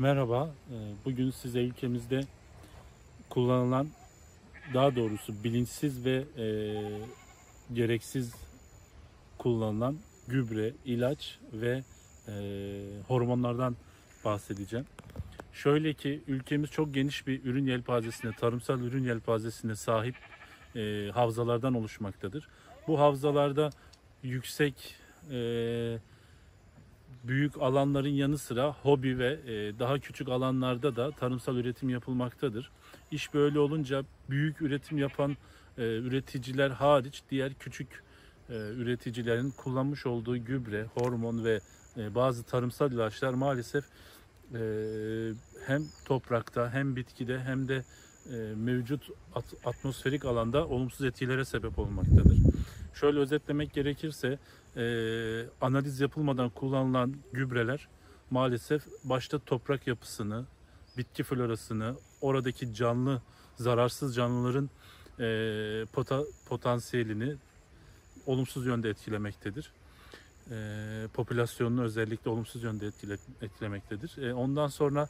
Merhaba, bugün size ülkemizde kullanılan, daha doğrusu bilinçsiz ve gereksiz kullanılan gübre, ilaç ve hormonlardan bahsedeceğim. Şöyle ki ülkemiz çok geniş bir ürün yelpazesine, tarımsal ürün yelpazesine sahip havzalardan oluşmaktadır. Bu havzalarda yüksek büyük alanların yanı sıra hobi ve daha küçük alanlarda da tarımsal üretim yapılmaktadır. İş böyle olunca büyük üretim yapan üreticiler hariç diğer küçük üreticilerin kullanmış olduğu gübre, hormon ve bazı tarımsal ilaçlar maalesef hem toprakta hem bitkide hem de mevcut atmosferik alanda olumsuz etkilere sebep olmaktadır. Şöyle özetlemek gerekirse analiz yapılmadan kullanılan gübreler maalesef başta toprak yapısını, bitki florasını, oradaki canlı, zararsız canlıların potansiyelini olumsuz yönde etkilemektedir. Popülasyonunu özellikle olumsuz yönde etkilemektedir. Ondan sonra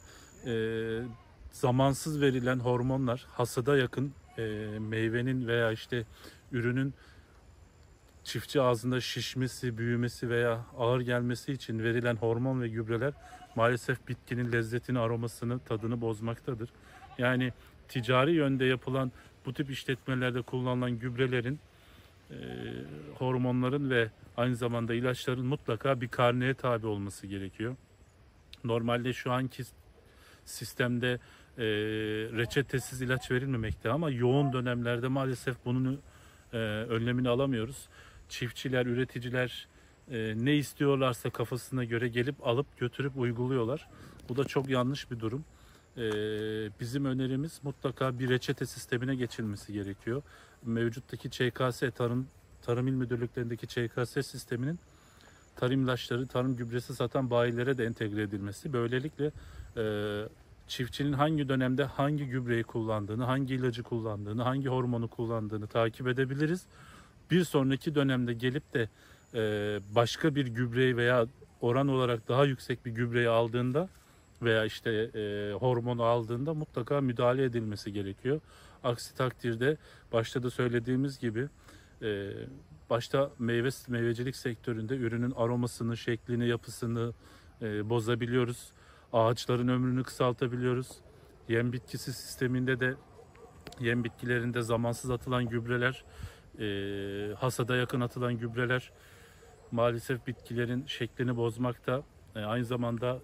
zamansız verilen hormonlar hasada yakın meyvenin veya işte ürünün çiftçi ağzında şişmesi, büyümesi veya ağır gelmesi için verilen hormon ve gübreler maalesef bitkinin lezzetini, aromasını, tadını bozmaktadır. Yani ticari yönde yapılan bu tip işletmelerde kullanılan gübrelerin, hormonların ve aynı zamanda ilaçların mutlaka bir karneye tabi olması gerekiyor. Normalde şu anki sistemde reçetesiz ilaç verilmemekte ama yoğun dönemlerde maalesef bunun önlemini alamıyoruz. Çiftçiler, üreticiler ne istiyorlarsa kafasına göre gelip alıp götürüp uyguluyorlar. Bu da çok yanlış bir durum. Bizim önerimiz mutlaka bir reçete sistemine geçilmesi gerekiyor. Mevcuttaki ÇKS, Tarım İl Müdürlüklerindeki ÇKS sisteminin tarım ilaçları, tarım gübresi satan bayilere de entegre edilmesi. Böylelikle çiftçinin hangi dönemde hangi gübreyi kullandığını, hangi ilacı kullandığını, hangi hormonu kullandığını takip edebiliriz. Bir sonraki dönemde gelip de başka bir gübreyi veya oran olarak daha yüksek bir gübreyi aldığında veya işte hormonu aldığında mutlaka müdahale edilmesi gerekiyor. Aksi takdirde başta da söylediğimiz gibi başta meyvecilik sektöründe ürünün aromasını, şeklini, yapısını bozabiliyoruz. Ağaçların ömrünü kısaltabiliyoruz. Yem bitkisi sisteminde de yem bitkilerinde zamansız atılan gübreler, hasada yakın atılan gübreler maalesef bitkilerin şeklini bozmakta. Aynı zamanda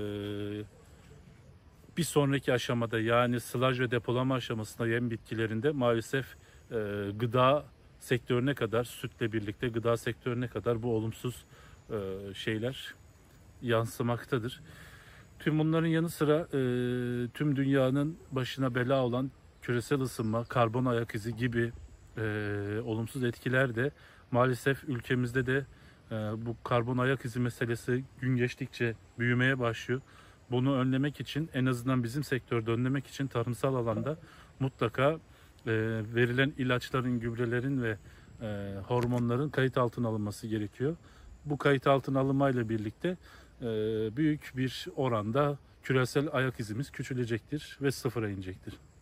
bir sonraki aşamada yani sılaj ve depolama aşamasında yem bitkilerinde maalesef gıda sektörüne kadar, sütle birlikte gıda sektörüne kadar bu olumsuz şeyler yansımaktadır. Tüm bunların yanı sıra tüm dünyanın başına bela olan küresel ısınma, karbon ayak izi gibi olumsuz etkiler de maalesef ülkemizde de bu karbon ayak izi meselesi gün geçtikçe büyümeye başlıyor. Bunu önlemek için, en azından bizim sektörde önlemek için tarımsal alanda mutlaka verilen ilaçların, gübrelerin ve hormonların kayıt altına alınması gerekiyor. Bu kayıt altına alınmayla birlikte büyük bir oranda küresel ayak izimiz küçülecektir ve sıfıra inecektir.